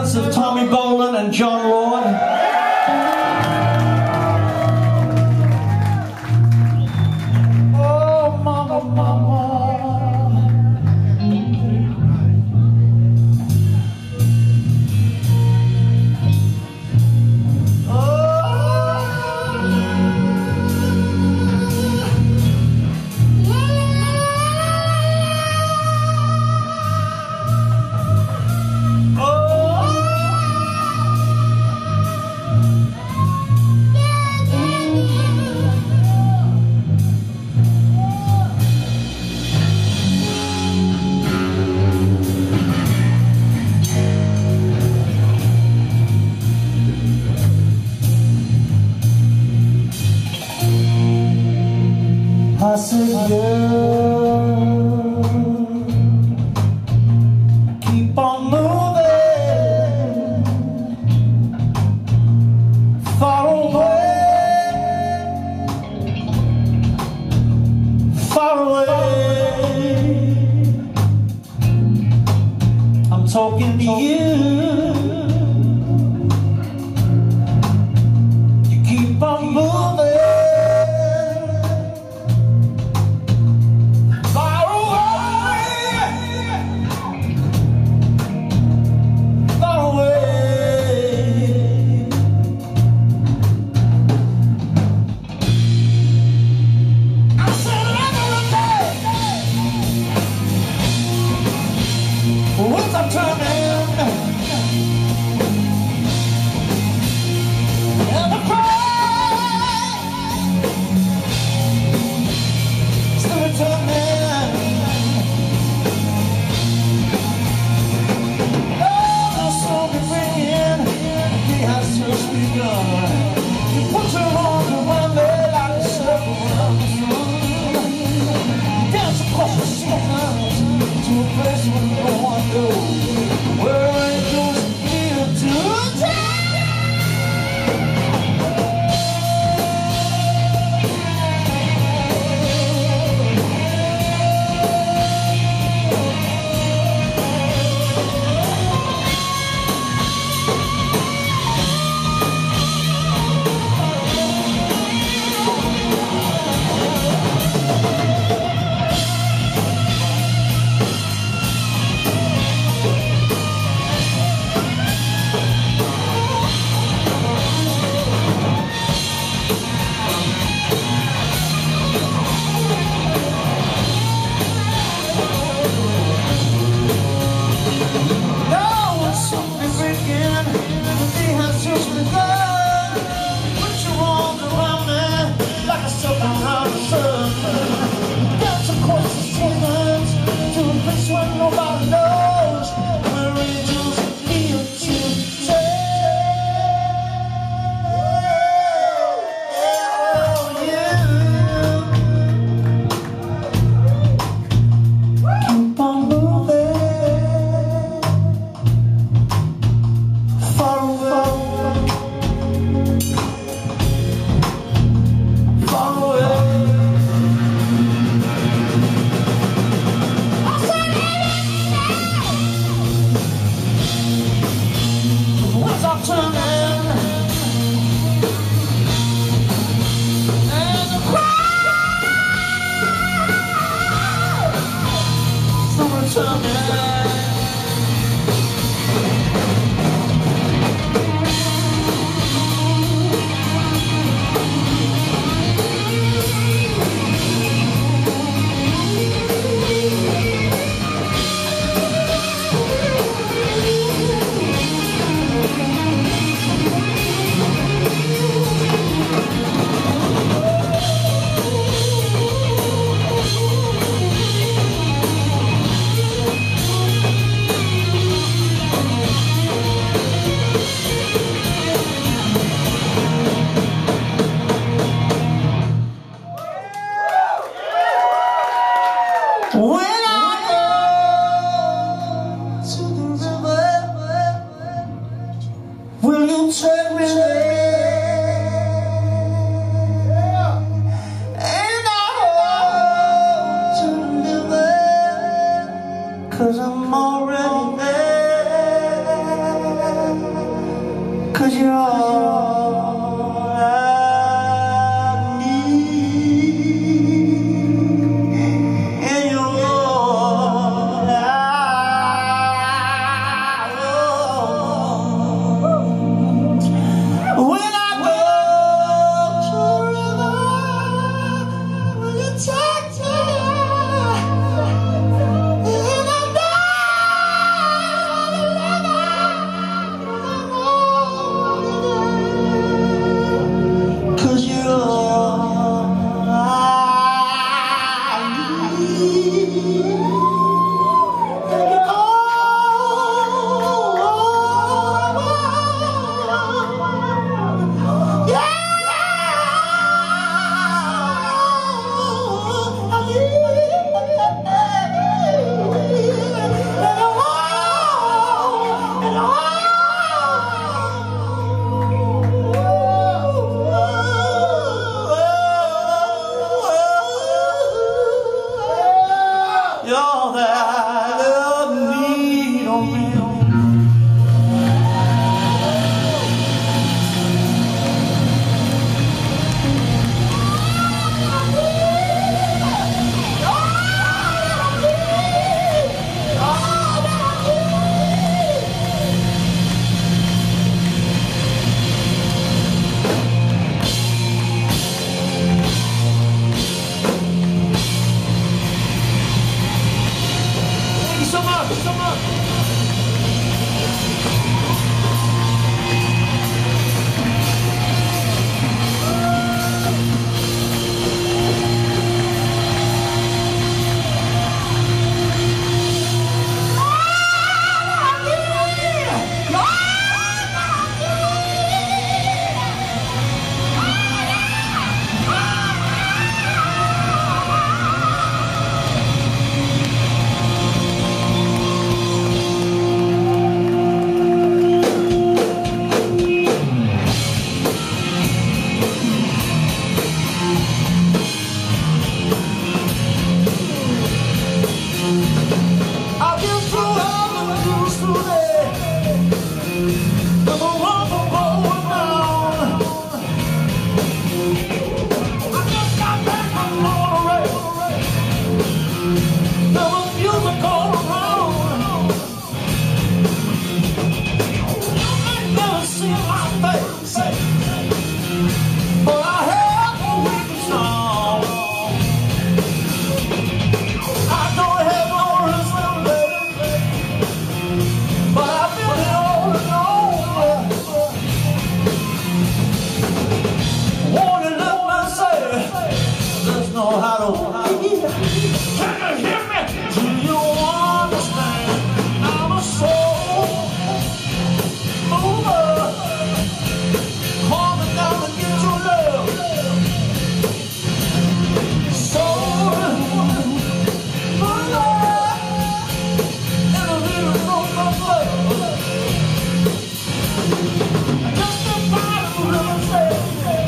talents of Tommy Bolin and John Lord. Oh, mama, mama. I said, girl, keep on moving far away, I'm talking to you. You keep on moving once I'm turning, and the crowd still returning. Oh, the song is ringing, he has just begun. You put your arms around me like a circle around the sun. You dance across the sea to a place where no one goes, where angels kneel to die. Nobody knows where angels kneel to keep on moving far away, far away. I'm turning, and the crowd still returning. When I go to the river, will you take me there? And I hope to live there, 'cause I'm already there. 'Cause you're all I need, and you're all I want. When I go to the river, will you take me? And I'm down. 'Cause you're all I need, and you're all I want. Yeah, I need, and you're that I need on me. Thank you so much, so much. I've been through all the blues today. Never run from going down. I just got back from Monterey. There was music all around. I've never seen my face, but I have a weak song. I don't have no reason, but I've been here all alone. Won't you let me say, there's no how to hear. Can you hear me? Do you understand? I'm a soul mover, coming down to get your love. Soul mover, and a little from my blood. Just the bottom of the say,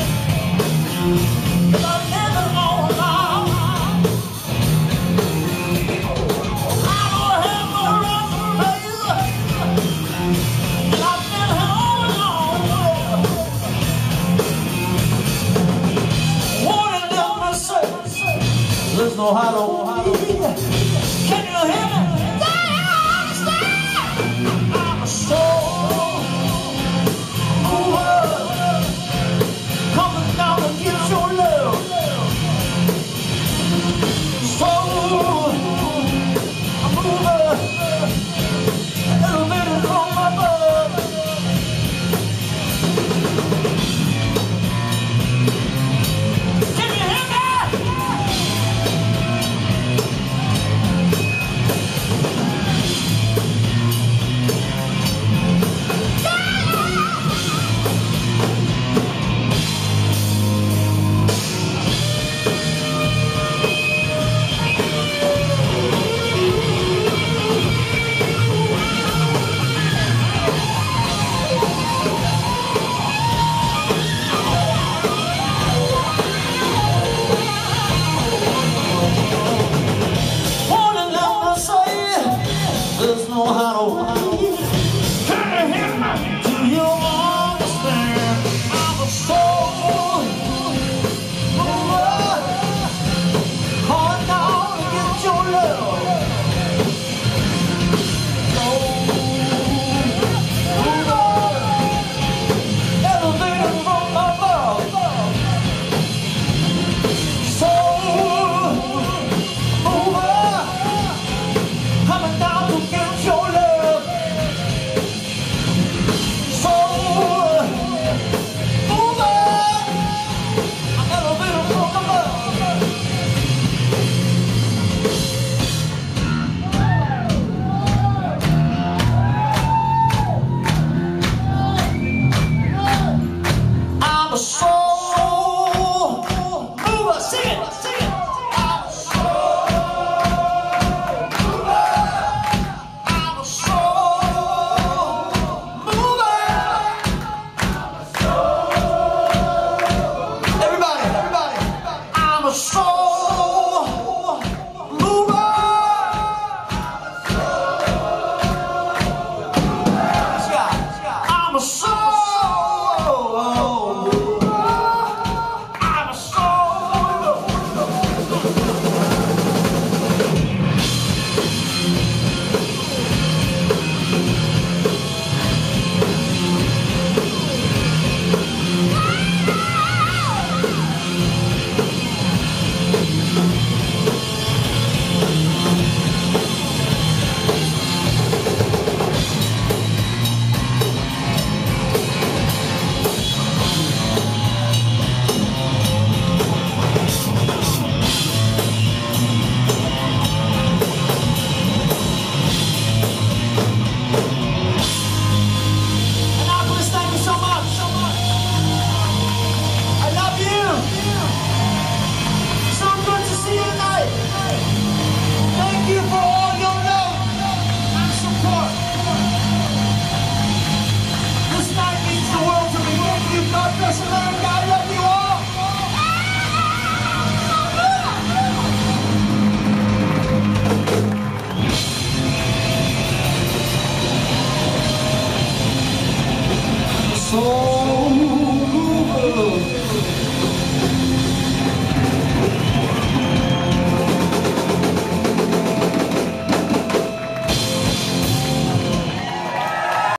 'cause I never know how. I don't have no right to face, and I've been held on. Won't you let me say, there's no how to hide.